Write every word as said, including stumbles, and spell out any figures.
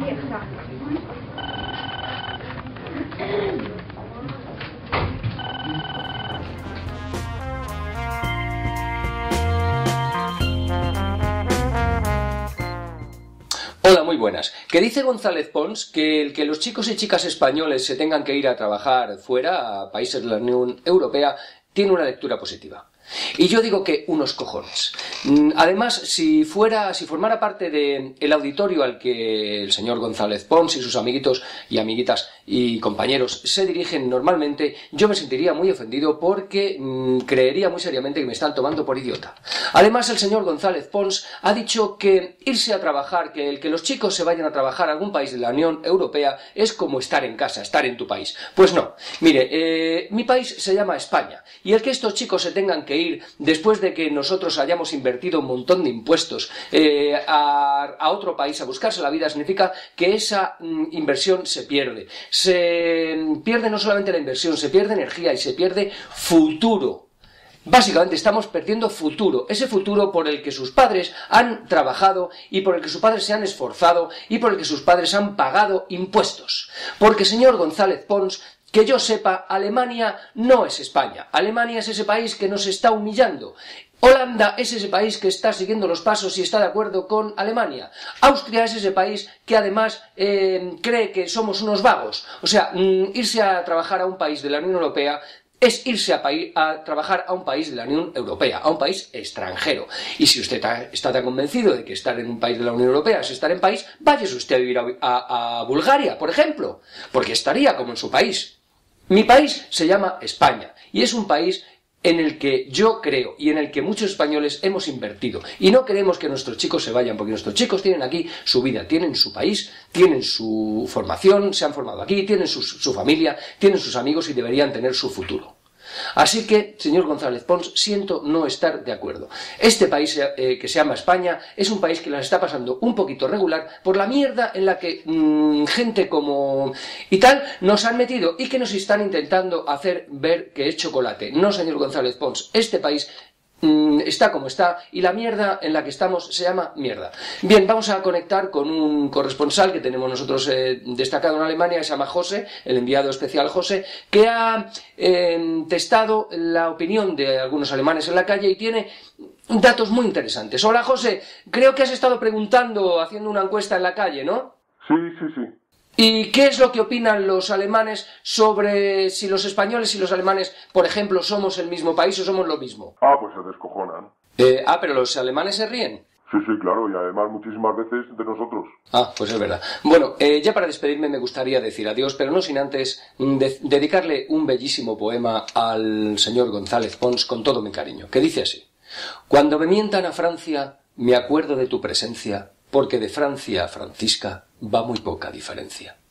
vieja. Hola, muy buenas. Que dice González Pons que el que los chicos y chicas españoles se tengan que ir a trabajar fuera, a países de la Unión Europea, tiene una lectura positiva. Y yo digo que unos cojones. Además, si fuera, si formara parte del auditorio al que el señor González Pons y sus amiguitos y amiguitas y compañeros se dirigen normalmente, yo me sentiría muy ofendido porque mmm, creería muy seriamente que me están tomando por idiota. Además, el señor González Pons ha dicho que irse a trabajar, que el que los chicos se vayan a trabajar a algún país de la Unión Europea es como estar en casa, estar en tu país. Pues no. Mire, eh, mi país se llama España y el que estos chicos se tengan que ir después de que nosotros hayamos invertido un montón de impuestos eh, a, a otro país a buscarse la vida, significa que esa mm, inversión se pierde. Se pierde no solamente la inversión, se pierde energía y se pierde futuro. Básicamente estamos perdiendo futuro, ese futuro por el que sus padres han trabajado y por el que sus padres se han esforzado y por el que sus padres han pagado impuestos. Porque, señor González Pons, que yo sepa, Alemania no es España. Alemania es ese país que nos está humillando. Holanda es ese país que está siguiendo los pasos y está de acuerdo con Alemania. Austria es ese país que además eh, cree que somos unos vagos. O sea, mm, irse a trabajar a un país de la Unión Europea es irse a, a trabajar a un país de la Unión Europea, a un país extranjero. Y si usted está tan convencido de que estar en un país de la Unión Europea es estar en país, váyase usted a vivir a, a, a Bulgaria, por ejemplo, porque estaría como en su país. Mi país se llama España y es un país en el que yo creo y en el que muchos españoles hemos invertido. Y no queremos que nuestros chicos se vayan, porque nuestros chicos tienen aquí su vida, tienen su país, tienen su formación, se han formado aquí, tienen su, su familia, tienen sus amigos y deberían tener su futuro. Así que, señor González Pons, siento no estar de acuerdo. Este país eh, que se llama España es un país que las está pasando un poquito regular por la mierda en la que mmm, gente como y tal nos han metido y que nos están intentando hacer ver que es chocolate. No, señor González Pons, este país mmm, está como está y la mierda en la que estamos se llama mierda. Bien, vamos a conectar con un corresponsal que tenemos nosotros eh, destacado en Alemania, que se llama José, el enviado especial José, que ha eh, testado la opinión de algunos alemanes en la calle y tiene datos muy interesantes. Hola José, creo que has estado preguntando, haciendo una encuesta en la calle, ¿no? Sí, sí, sí. ¿Y qué es lo que opinan los alemanes sobre si los españoles y los alemanes, por ejemplo, somos el mismo país o somos lo mismo? Ah, pues se descojonan. Eh, ah, pero los alemanes se ríen. Sí, sí, claro, y además muchísimas veces de nosotros. Ah, pues es verdad. Bueno, eh, ya para despedirme me gustaría decir adiós, pero no sin antes de dedicarle un bellísimo poema al señor González Pons con todo mi cariño, que dice así. Cuando me mientan a Francia, me acuerdo de tu presencia, porque de Francia a Francisca va muy poca diferencia.